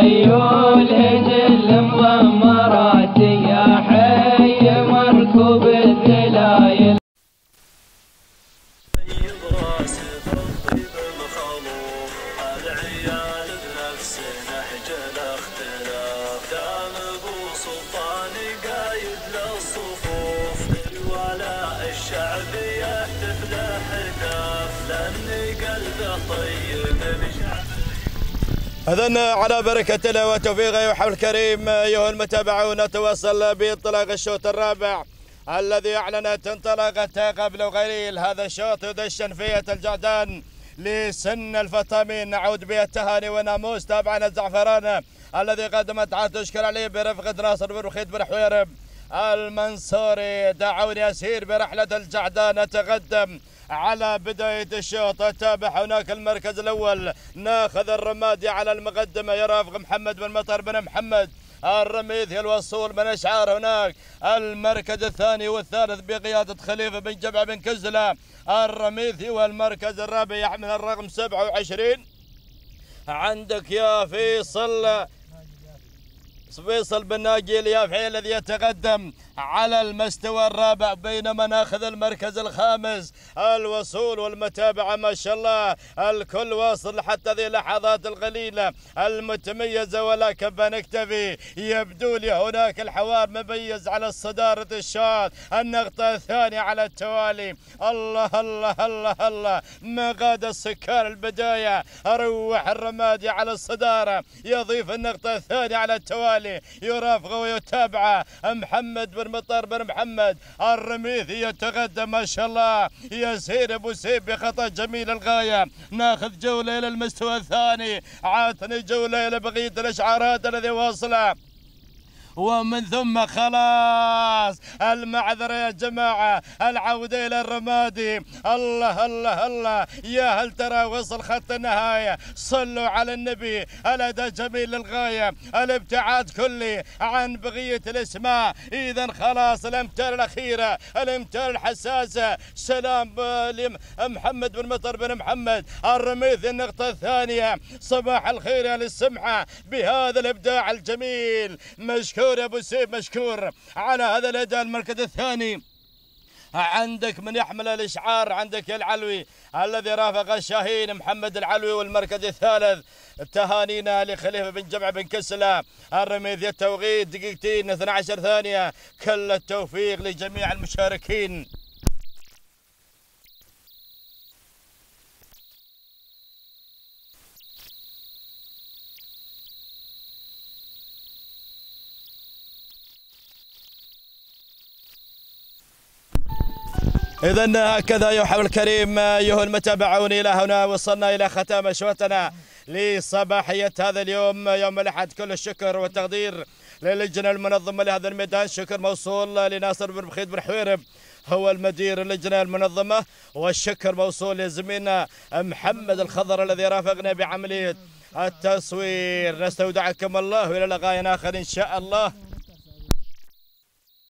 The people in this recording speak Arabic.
خيول هجل مضمرات يا حي مركوب الذلايل. طيب راسي بالطيب مخلوق العيال بنفس نهج الاختلاف دام ابو سلطان قايد للصفوف الولاء الشعب يهتف له هتاف لان قلبه طيب بشعب. إذن على بركة الله وتوفيقه أيها الكريم أيها المتابعون نتواصل بانطلاق الشوط الرابع الذي أعلنت انطلاقته قبل قليل. هذا الشوط يدشن فيه الجعدان لسن الفطامين، نعود به التهاني والناموس. تابعنا الزعفران الذي قدمت تشكر عليه برفقة ناصر بن رخيد بن حويرب المنصوري. دعوني أسير برحلة الجعدان نتقدم على بداية الشوط. تابع هناك المركز الأول ناخذ الرمادي على المقدمة يرافق محمد بن مطر بن محمد الرميثي الوصول من أشعار. هناك المركز الثاني والثالث بقيادة خليفة بن جبع بن كزلة الرميثي، والمركز الرابع يحمل الرقم 27 عندك يا فيصل بن ناجي اليافعي الذي يتقدم على المستوى الرابع، بينما ناخذ المركز الخامس الوصول والمتابعة ما شاء الله الكل واصل حتى ذي اللحظات القليلة المتميزة، ولكن بنكتفي. يبدو لي هناك الحوار مميز على صدارة الشوط، النقطة الثانية على التوالي. الله الله الله الله مقاد السكان البداية، روح الرمادي على الصدارة يضيف النقطة الثانية على التوالي، يرافقه ويتابعه محمد بن مطر بن محمد الرميثي يتقدم ما شاء الله يسير ابو سيف بخطا جميل الغايه. ناخذ جوله الى المستوى الثاني، عاتني جوله الى بقيه الاشعارات الذي واصله، ومن ثم خلاص المعذرة يا جماعة العودة إلى الرمادي. الله الله الله يا هل ترى وصل خط النهاية، صلوا على النبي. الأداء جميل للغاية، الابتعاد كلي عن بقية الاسماء. إذا خلاص الأمتار الأخيرة، الأمتار الحساسة. سلام محمد بن مطر بن محمد الرميثي النقطة الثانية. صباح الخير يا للسمحة بهذا الإبداع الجميل. مشكور يا ابو سيف، مشكور على هذا الاداء. المركز الثاني عندك من يحمل الاشعار، عندك العلوي الذي رافق الشاهين محمد العلوي. والمركز الثالث تهانينا لخليفه بن جمع بن كسلة الرميثي. التوقيت دقيقتين 12 ثانيه. كل التوفيق لجميع المشاركين. إذن هكذا أيها الكريم أيها المتابعون إلى هنا وصلنا إلى ختام شوطنا لصباحية هذا اليوم يوم الأحد. كل الشكر والتقدير للجنة المنظمة لهذا الميدان. شكر موصول لناصر بن رخيد بن حويرب هو المدير اللجنة المنظمة، والشكر موصول لزميلنا محمد الخضر الذي رافقنا بعملية التصوير. نستودعكم الله وإلى لقاء آخر إن شاء الله.